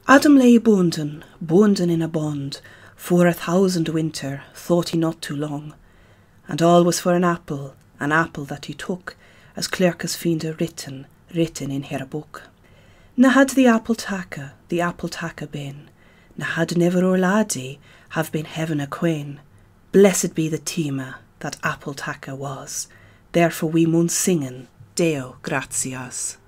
Adam lay i-bownden, bounden in a bond, for 1,000 winter, thought he not too long, and all was for an apple that he took, as clerkes fiende written in her book. Na had the apple taka been, na had never or laddie have been heaven a queen. Blessed be the tema that apple taka was, therefore we mun singen Deo gratias.